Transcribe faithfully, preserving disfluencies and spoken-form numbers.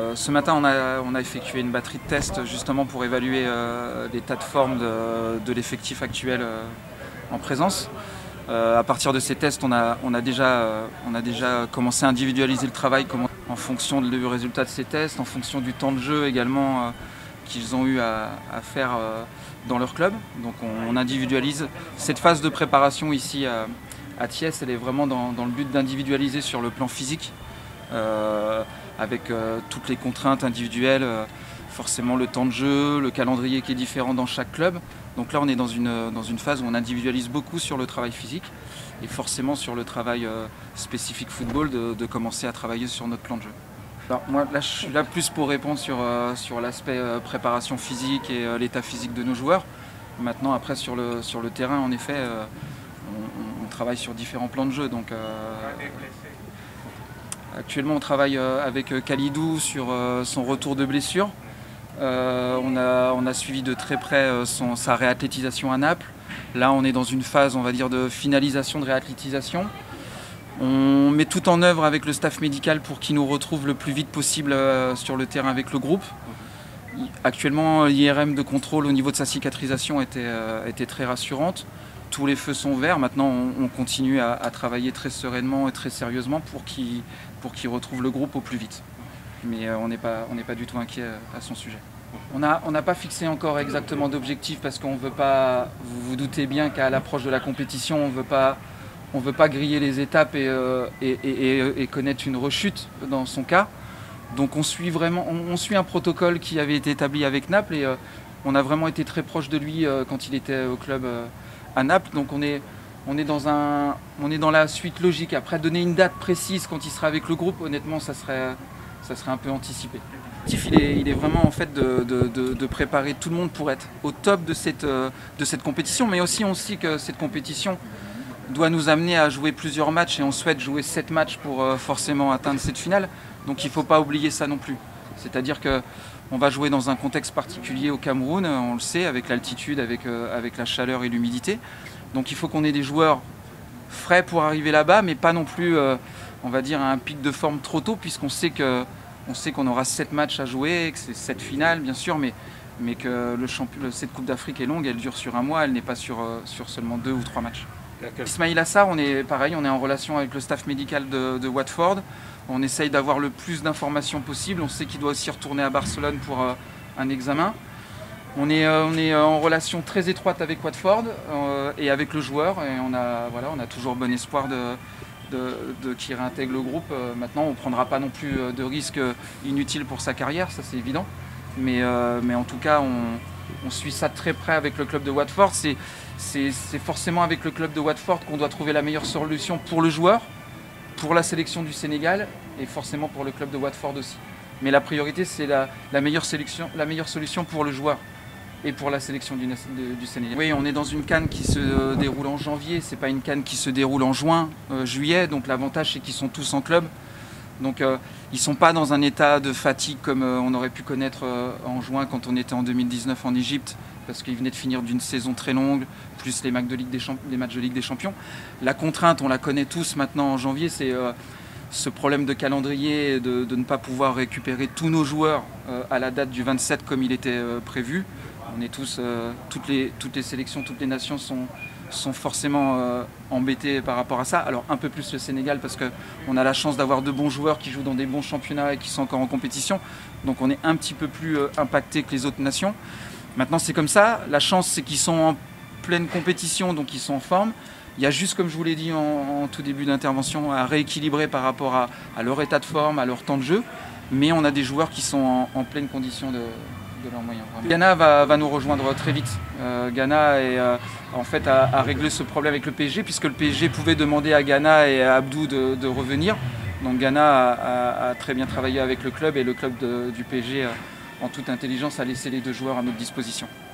Euh, ce matin, on a, on a effectué une batterie de tests justement pour évaluer euh, l'état de forme de, de l'effectif actuel euh, en présence. Euh, à partir de ces tests, on a, on a, déjà, euh, on a déjà commencé à individualiser le travail comment, en fonction du résultat de ces tests, en fonction du temps de jeu également euh, qu'ils ont eu à, à faire euh, dans leur club. Donc on, on individualise cette phase de préparation ici à, à Thiès. Elle est vraiment dans, dans le but d'individualiser sur le plan physique. Euh, avec euh, toutes les contraintes individuelles, euh, forcément le temps de jeu, le calendrier qui est différent dans chaque club. Donc là on est dans une, dans une phase où on individualise beaucoup sur le travail physique et forcément sur le travail euh, spécifique football de, de commencer à travailler sur notre plan de jeu. Alors, moi là je suis là plus pour répondre sur, euh, sur l'aspect euh, préparation physique et euh, l'état physique de nos joueurs. Maintenant après sur le, sur le terrain en effet euh, on, on travaille sur différents plans de jeu. Donc, euh, Actuellement, on travaille avec Khalidou sur son retour de blessure. Euh, on, a, on a suivi de très près son, sa réathlétisation à Naples. Là, on est dans une phase, on va dire, de finalisation de réathlétisation. On met tout en œuvre avec le staff médical pour qu'il nous retrouve le plus vite possible sur le terrain avec le groupe. Actuellement, l'I R M de contrôle au niveau de sa cicatrisation était, était très rassurante. Tous les feux sont verts. Maintenant, on, on continue à, à travailler très sereinement et très sérieusement pour qu'il pour qu'il retrouve le groupe au plus vite. Mais euh, on n'est pas, on n'est pas du tout inquiet à son sujet. On n'a on n'a pas fixé encore exactement d'objectif parce qu'on ne veut pas, vous vous doutez bien qu'à l'approche de la compétition, on ne veut pas, on veut pas griller les étapes et, euh, et, et, et connaître une rechute dans son cas. Donc on suit, vraiment, on, on suit un protocole qui avait été établi avec Naples et euh, on a vraiment été très proche de lui euh, quand il était au club euh, à Naples. Donc on est, on, est dans un, on est dans la suite logique. Après, donner une date précise quand il sera avec le groupe, honnêtement, ça serait, ça serait un peu anticipé. Il est, il est vraiment en fait de, de, de, de préparer tout le monde pour être au top de cette, de cette compétition, mais aussi on sait que cette compétition doit nous amener à jouer plusieurs matchs et on souhaite jouer sept matchs pour euh, forcément atteindre cette finale. Donc il ne faut pas oublier ça non plus. C'est-à-dire qu'on va jouer dans un contexte particulier au Cameroun, on le sait, avec l'altitude, avec, euh, avec la chaleur et l'humidité. Donc il faut qu'on ait des joueurs frais pour arriver là-bas, mais pas non plus, euh, on va dire, à un pic de forme trop tôt, puisqu'on sait que on sait qu'on aura sept matchs à jouer, que c'est sept finales bien sûr, mais, mais que le champion, cette Coupe d'Afrique est longue, elle dure sur un mois, elle n'est pas sur, euh, sur seulement deux ou trois matchs. Ismaïl Assar, on est pareil, on est en relation avec le staff médical de, de Watford. On essaye d'avoir le plus d'informations possible. On sait qu'il doit aussi retourner à Barcelone pour euh, un examen. On est, euh, on est en relation très étroite avec Watford euh, et avec le joueur. Et on a, voilà, on a toujours bon espoir de, de, de qu'il réintègre le groupe. Euh, maintenant, on ne prendra pas non plus de risques inutiles pour sa carrière, ça c'est évident. Mais, euh, mais en tout cas, on, on suit ça de très près avec le club de Watford. C'est, c'est, c'est forcément avec le club de Watford qu'on doit trouver la meilleure solution pour le joueur, pour la sélection du Sénégal et forcément pour le club de Watford aussi. Mais la priorité, c'est la, la, meilleure sélection, la meilleure solution pour le joueur et pour la sélection du, de, du Sénégal. Oui, on est dans une CAN qui se déroule en janvier, c'est pas une CAN qui se déroule en juin, euh, juillet, donc l'avantage c'est qu'ils sont tous en club. Donc euh, ils ne sont pas dans un état de fatigue comme euh, on aurait pu connaître euh, en juin quand on était en deux mille dix-neuf en Égypte, parce qu'ils venaient de finir d'une saison très longue, plus les matchs de Ligue des, Champ- les matchs de Ligue des Champions. La contrainte, on la connaît tous maintenant en janvier, c'est euh, ce problème de calendrier, de, de ne pas pouvoir récupérer tous nos joueurs euh, à la date du vingt-sept comme il était euh, prévu. On est tous, euh, toutes, les, toutes les sélections, toutes les nations sont, sont forcément euh, embêtés par rapport à ça. Alors un peu plus le Sénégal parce qu'on a la chance d'avoir de bons joueurs qui jouent dans des bons championnats et qui sont encore en compétition. Donc on est un petit peu plus euh, impacté que les autres nations. Maintenant c'est comme ça, la chance c'est qu'ils sont en pleine compétition, donc ils sont en forme. Il y a juste, comme je vous l'ai dit en, en tout début d'intervention, à rééquilibrer par rapport à, à leur état de forme, à leur temps de jeu. Mais on a des joueurs qui sont en, en pleine condition de, de leurs moyens. Ghana va, va nous rejoindre très vite. Euh, Ghana est, euh, en fait, a, a réglé ce problème avec le P S G, puisque le P S G pouvait demander à Ghana et à Abdou de, de revenir. Donc Ghana a, a, a très bien travaillé avec le club et le club de, du P S G, en toute intelligence, a laissé les deux joueurs à notre disposition.